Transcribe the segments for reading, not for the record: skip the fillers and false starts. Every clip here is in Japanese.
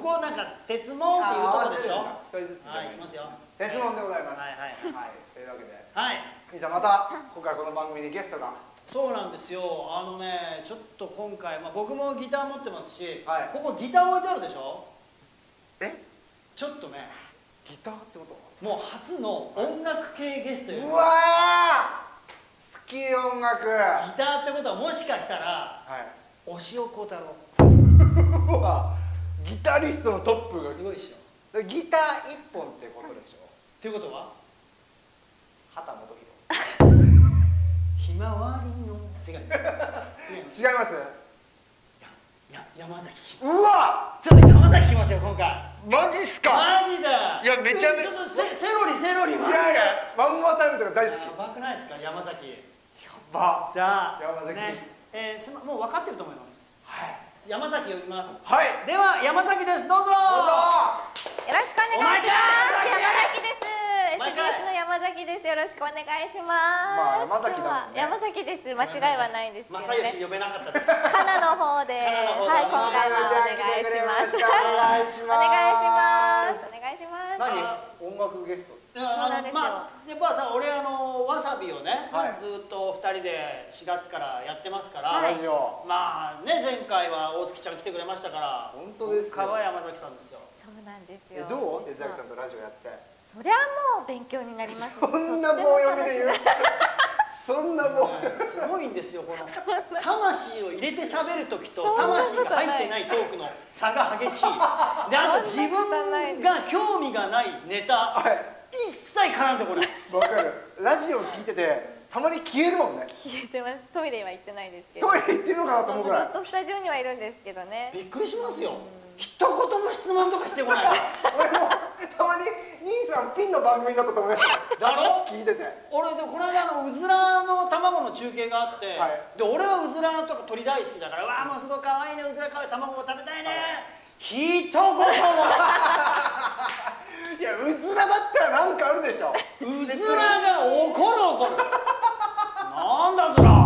こなんか鉄門っていうとこでしょ。 一人ずつ。 はい、いきますよ。 鉄門でございます。 はいはいはい。というわけで。 はい。 兄さんまた今回この番組にゲストが。 そうなんですよ。ちょっと今回僕もギター持ってますし、 はい、 ここギター置いてあるでしょ。ちょっとね。 ギターってこと？ もう初の音楽系ゲストよ。 うわー。好き音楽。ギターってことはもしかしたら、押尾コータロー。うわ。ギタリストのトップがすごいでしょ。ギター一本ってことでしょ。 っていうことは？ 畑基博。 ひまわりの違います。 違います。 山崎。 うわ。 ちょっと山崎来ますよ今回。 マジっすか。 マジだ。 いやめちゃめちゃ。 ちょっとセロリマジで。 いやいやワンモアタイムとか大好き。 やばくないですか山崎。 やば。 じゃあ山崎ねもう分かってると思います。 はい。 山崎呼びます。 はい。 では山崎です。どうぞ。 よろしくお願いします。山崎です。SBS の山崎です。よろしくお願いします。 まあ山崎だもんね。 山崎です。間違いはないんですけどね。 正義呼べなかったです。 かなの方で、はい、今回もお願いします。お願いします。お願いします。 何？音楽ゲスト。 そうなんですよ。 やっぱさ、俺わさびをね、ずっと2人で4月からやってますから、まあね前回は大月ちゃん来てくれましたから、 本当ですよ。 川山崎さんですよ。 そうなんですよ。 どう？手崎さんとラジオやって。 そりゃもう勉強になります。 そんな棒読みで言う。そんな棒。 すごいんですよこの魂を入れて喋る時と魂が入ってないトークの差が激しい。であと自分が興味がないネタ一切絡んでこない。 わかる。ラジオ聞いててたまに消えるもんね。 消えてます。トイレは行ってないですけど。 トイレ行ってるのかなと思うぐらい。 ずっとスタジオにはいるんですけどね。 びっくりしますよ。一言も質問とかしてこない。 俺もたまに兄さんピンの番組だったと思いました。 だろ？ 聞いてて。 俺でこの間うずらの卵の中継があって、で俺はうずらとか鳥大好きだから、うわもうすごい可愛いね、うずら可愛い卵を食べたいね。一言も。 いやうずらだったらなんかあるでしょ。 うずらが怒る。なんだずら。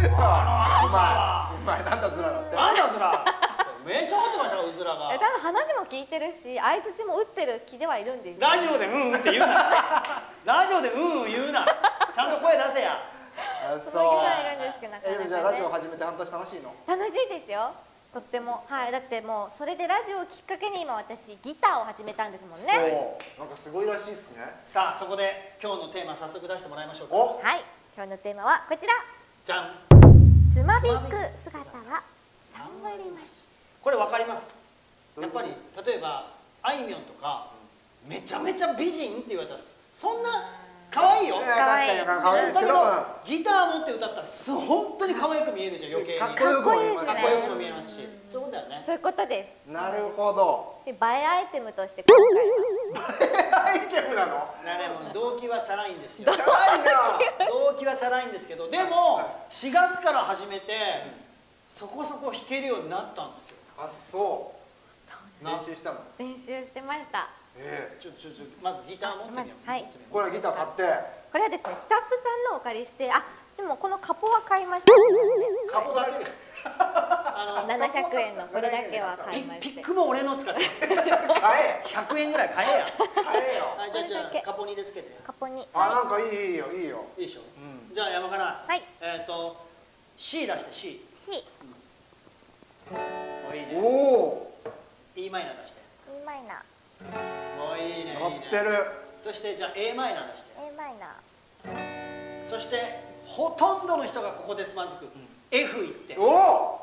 お前なんだずらだって。 なんだずら。めっちゃ怒ってましたうずらが。 ちゃんと話も聞いてるし、相槌も打ってる気ではいるんです。 ラジオでうんって言うな。ラジオでうん言うな。ちゃんと声出せや。 そのぐらいいるんですけど、なかなかね。 じゃあラジオ始めて半年楽しいの？ 楽しいですよ。とっても。はい、だってもうそれでラジオをきっかけに今私ギターを始めたんですもんね。 そう。なんかすごいらしいですね。 さあそこで今日のテーマ早速出してもらいましょうか。 はい。今日のテーマはこちら。 じゃん。 つまびく姿が3割増し。 これわかります。やっぱり例えばあいみょんとかめちゃめちゃ美人って言われたらそんな可愛いよ。 可愛い。 だけどギター持って歌ったら本当に可愛く見えるじゃん余計に。 かっこよく見えます。 かっこよくも見えますし、そういうことだよね。 そういうことです。 なるほど。 で映えアイテムとして今回は。 アイテムなの？ もう動機はチャラいんですよ。 チャラいな。 動機はチャラいんですけど、でも4月から始めてそこそこ弾けるようになったんですよ。 あ、そう。練習したの？ 練習してました。 まずギター持ってみよう。 はい。 これギター買って。 これはですね、スタッフさんのお借りして、でもこのカポは買いました。 カポだけです。 700円のこれだけは買いました。 ピックも俺の使ってます。買え。100円ぐらい買えや。買えよ。じゃあカポにでつけて。 カポに。 なんかいいよいいよ。 いいでしょ。じゃあ山から。 はい。 C 出して C。 C。 いいね。 おお。 E マイナー出して。 E マイナー。もういいね。 乗ってる。 そしてじゃあ A マイナー出して。 A マイナー。そしてほとんどの人がここでつまずく。F いって。 おお。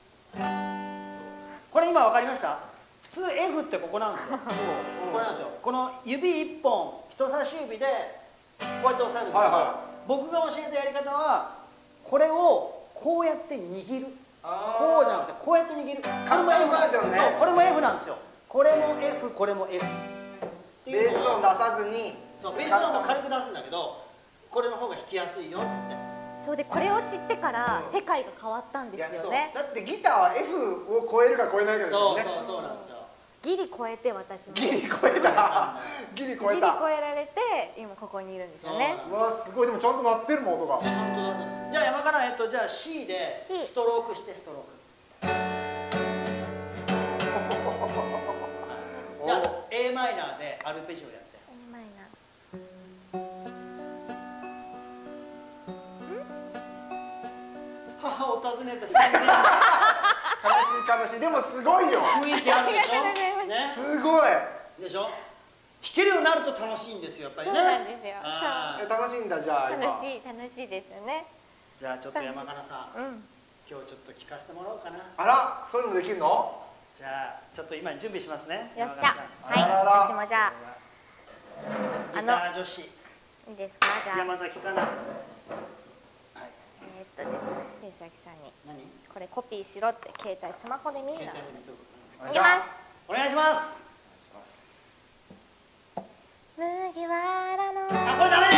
これ今わかりました？普通 F ってここなんですよ。これなんですよ。この指1本人差し指でこうやって押さえるんですけど、僕が教えたやり方はこれをこうやって握る。こうじゃなくてこうやって握る。 簡単バージョンね。 そう、これも F なんですよ。これも F、これも F。 ベース音出さずに。 そう、ベース音も軽く出すんだけど、これの方が弾きやすいよっつって。 そうで、これを知ってから世界が変わったんですよね。 だってギターは F を超えるか超えないかですよね。 そうなんですよ。 ギリ超えて私も。 ギリ超えた。ギリ超えた。 ギリ超えられて今ここにいるんですよね。 うわすごい。でもちゃんと鳴ってるもん音が。 ちゃんと出す。じゃあ山からじゃあ C でストロークしてストローク。 A マイナーでアルペジオやって。 A マイナー。 母を訪ねて3000年。 悲しいでもすごいよ。 雰囲気あるでしょ。ね、 すごい。 でしょ。弾けるようになると楽しいんですよ、やっぱりね。 そうなんですよ。 楽しいんだじゃあ今。 楽しいですよね。 じゃあちょっと山かなさん、今日ちょっと聞かせてもらおうかな。 あら、そういうのできるの？ じゃあちょっと今準備しますね。 よっしゃ。はい、私もじゃあ。 ギター女子。 いいですか、じゃあ。 山崎かな。 ですね、龍崎さんに何これコピーしろって携帯スマホで見るな。いきます。 お願いします。 麦わらの。 あ、これダメです。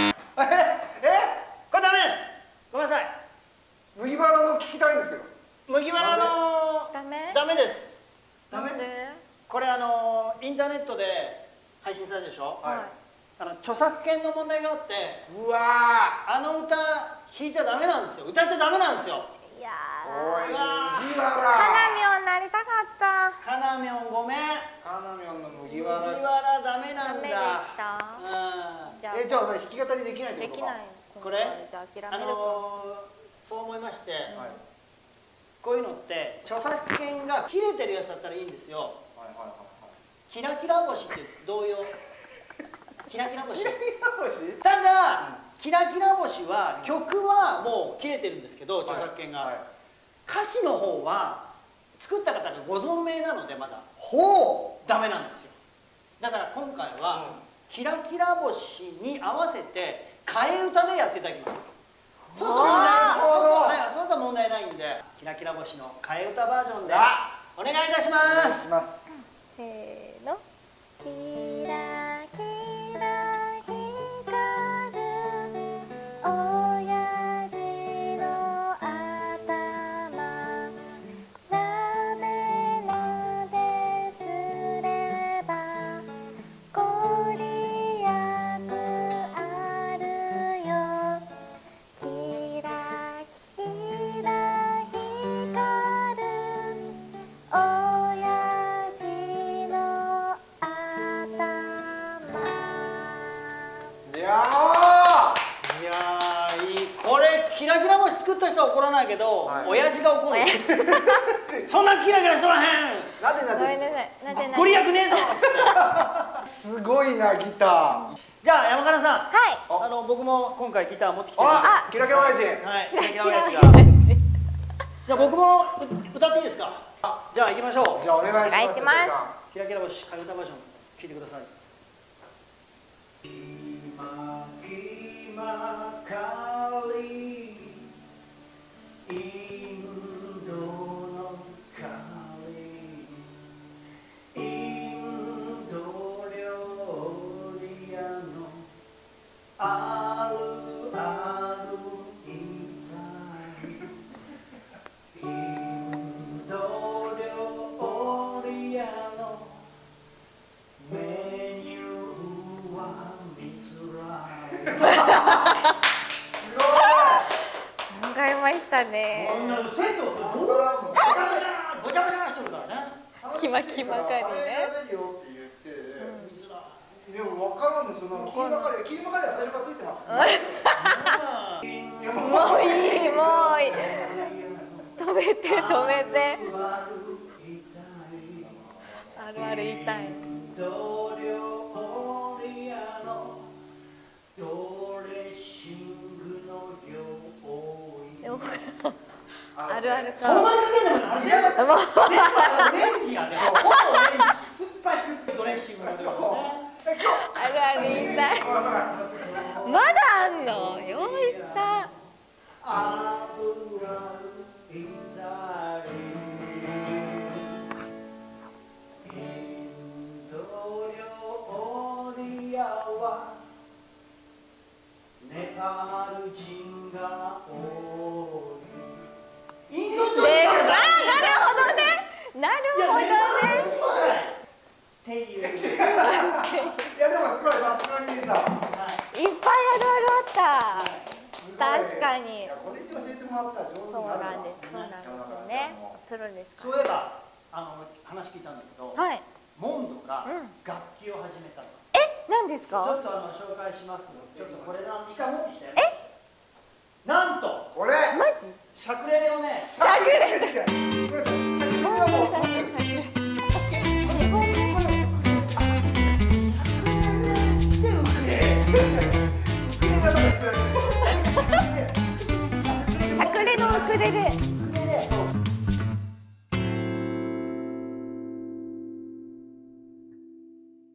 これダメです。ごめんなさい。 麦わらの聞きたいんですけど。 麦わらのダメです。 ダメ？ これインターネットで配信されてるでしょ。 はい。 著作権の問題があって、 うわあの歌弾いちゃダメなんですよ。歌っちゃダメなんですよ。 いやー。おい、麦わら。 カナミョンなりたかった。 カナミョンごめん。 カナミョンの麦わら。 麦わらダメなんだ。 ダメでした。 じゃあ弾き語りできないってことか。 できない。 これじゃあ諦めるか。 そう思いまして、こういうのって著作権が切れてるやつだったらいいんですよ。キラキラ星って同様。キラキラ星。ただキラキラ星は曲はもう切れてるんですけど、著作権が、歌詞の方は作った方がご存命なのでまだダメなんですよ。だから今回はキラキラ星に合わせて替え歌でやっていただきます。そうすると問題ないんで、キラキラ星の替え歌バージョンでお願いいたします。 せーの。キラキラ光る親父の頭、なでなですればご利益あるよ。キラキラ光る親父のいやー、いい。これキラキラ星作った人は怒らないけど、親父が怒る。そんなキラキラしとらへん。 なでなで。 ごめんなさい。 ご利益ねえぞ。 すごいなギター。 じゃあ山金さん、 はい。 僕も今回ギター持ってきてる。 キラキラ親父。 はい、キラキラ親父が。じゃあ僕も歌っていいですか。じゃあ行きましょう。 じゃあお願いします。 キラキラ星替え歌バージョン聴いてください。今かりインドのカリインド料理屋のあるあるインド料理屋のメニューは見づらい。 考えましたね。 生徒ごちゃごちゃしてるからね。 キマキマかりね。 でも分からんの、そのキーマカレーは最初からついてます。 もういい、もういい。止めて。あるある言いたい。あるあるか。 その場にかけるのも全部オレンジやで。ほぼオレンジ。酸っぱいドレッシングなんですよね。 あるある言いたい。まだあんの？用意した。 ネパール人が多い。インド人なるほどね。 っていう。いやでもすごいさすがにさ。 いっぱいあるあるあった。確かに。 これ教えてもらったら上手になる。 そうなんですよね。プロです。 そういえば話聞いたんだけど、 はい。 モンドが楽器を始めたの。 何ですか？ ちょっと紹介します。ちょっとこれな、一回持ってきて。なんとこれマジ？ シャクレレをね、 しゃくれこれさ日本のシャクレレでウクレレ。